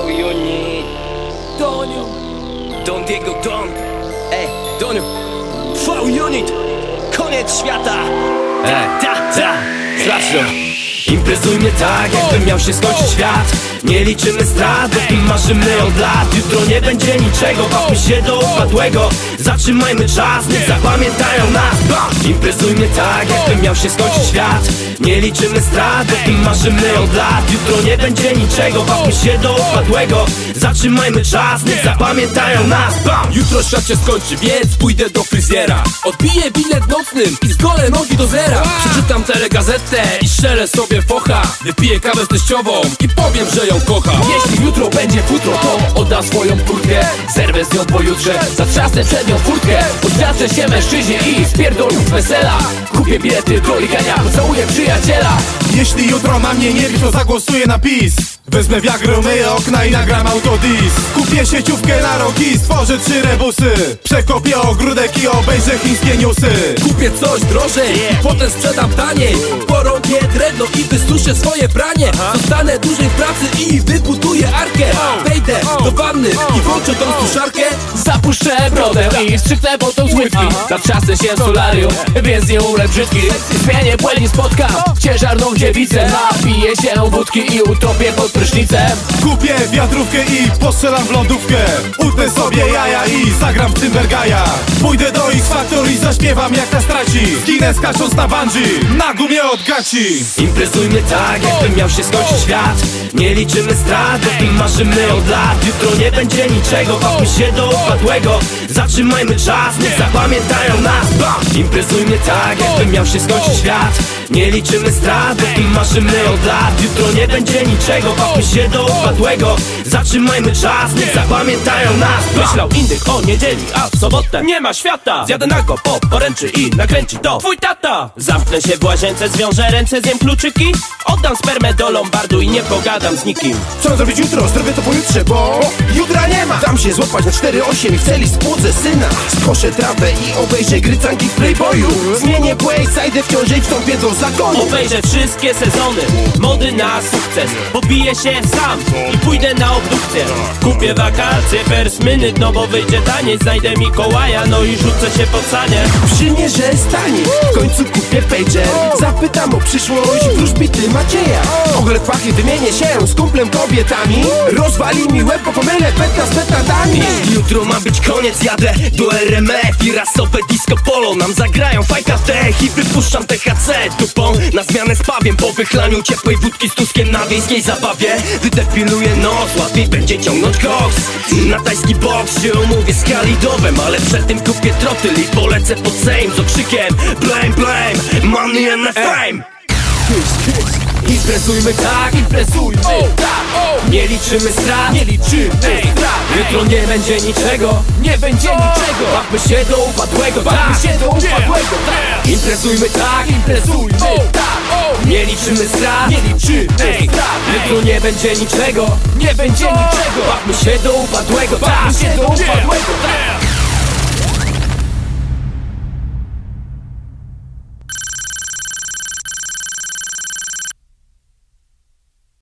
V-Unit Doniu Don Diego Don Doniu V-Unit Koniec świata Straszno. Imprezujmy tak, jakby miał się skończyć świat. Nie liczymy strat, bo tym marzymy od lat. Jutro nie będzie niczego, bawmy się do upadłego. Zatrzymajmy czas, niech zapamiętają nas. Imprezujmy tak, jakby miał się skończyć świat. Nie liczymy strat, bo tym marzymy od lat. Jutro nie będzie niczego, bawmy się do upadłego. Zatrzymajmy czas, niech zapamiętają nas. Jutro świat się skończy, więc pójdę do fryzjera. Odbiję bilet nocnym i zgolę nogi do zera. Przeczytam telegazetę i strzelę sobie focha. Wypiję kawę z teściową i powiem, że ją kocha. Jeśli jutro będzie futro, to oddam swoją kurtkę. Zerwę z nią pojutrze, zatrzasnę przed nią furtkę. Odwiatrzę się mężczyźnie i spierdolę z wesela. Kupię bilety do ligania, pocałuję przyjaciela. Jeśli jutro na mnie nie wie, to zagłosuję na PiS. Wezmę wiagrę, myję okna i nagram autodis. Kupię sieciówkę na rogi, stworzę 3 rebusy. Przekopię ogródek i obejrzę chińskie newsy. Kupię coś drożej i potem sprzedam taniej. Porąbię drewno i wysuszę swoje pranie. Zostanę dłużej w pracy i wybuduję arkę. Wejdę do wanny i włączę tą suszarkę. Zapuszczę brodę i strzyknę potą z łydki. Zatrzasnę się w solarium, więc nie umrę brzydki. Zmienię płeć, spotkam ciężarną dziewicę. Napiję się wódki i utopię pod prysznicem. Kupię wiatrówkę i postrzelam w lodówkę. Utnę sobie jaja i zagram w Cymbergaja. Pójdę do X-Factor i zaśpiewam jak nas traci. Zginę skacząc na bungee, na gumie od gaci. Imprezujmy tak, jakby miał się skończyć świat. Nie liczymy strat, bo tym marzymy od lat. Jutro nie będzie niczego, bawmy się do upadłego. Zatrzymajmy czas, niech zapamiętają nas. Imprezujmy tak, jakby miał się skończyć świat. Nie liczymy strat, bo tym marzymy od lat. Jutro nie będzie niczego, bawmy się do upadłego. Zatrzymajmy czas, niech zapamiętają nas. Myślał indyk o niedzieli, a w sobotę nie ma świata. Zjadę nago po poręczy i nakręci to twój tata. Zamknę się w łazience, zwiążę ręce, zjem kluczyki. Oddam spermę do lombardu i nie pogadam z nikim. Co zrobić jutro? Zrobię to pojutrze, bo jutra nie ma. Dam się złapać na 4-8 i w celi spłodzę syna. Skoszę trawę i obejrzę grycanki w Playboyu. Zmienię płeć, zajdę w ciąży i wstąpię do zakonu. Obejrzę wszystkie sezony mody na sukces. Pobiję się sam i pójdę na obdukcję. Kupię wakacje first minute, no bo wyjdzie taniej. Znajdę Mikołaja, no i rzucę się po sanie. Przymierze stanie, w końcu kupię pager. Zapytam o przyszłość wróżbity Macieja. Ogled pachy, wymienię się z kumplem kobietami. Rozwali mi łeb, bo pomylę peta z petatami. Jeśli jutro ma być koniec, jadę do RMF i rasowe disco polo. Nam zagrają fajka tech i wypuszczam THC dupą na zmianę z pawiem. Po wychlaniu ciepłej wódki z tuskiem na wiejskiej zabawie wydepiluję nos, łatwiej będzie ciągnąć koks. Na tajski boks się umówię z Khalidowem, ale przed tym kupię trotyl i polecę pod Sejm z okrzykiem blame, blame, money and fame. Imprezujmy tak, imprezujmy tak. Nie liczymy strat, nie liczymy strat. Jutro nie będzie niczego, nie będzie niczego. Bawmy się do upadłego, bawmy się do upadłego. Imprezujmy tak, imprezujmy tak. Nie liczymy strat, nie liczymy strat. Jutro nie będzie niczego, nie będzie niczego. Bawmy się do upadłego, bawmy się do upadłego.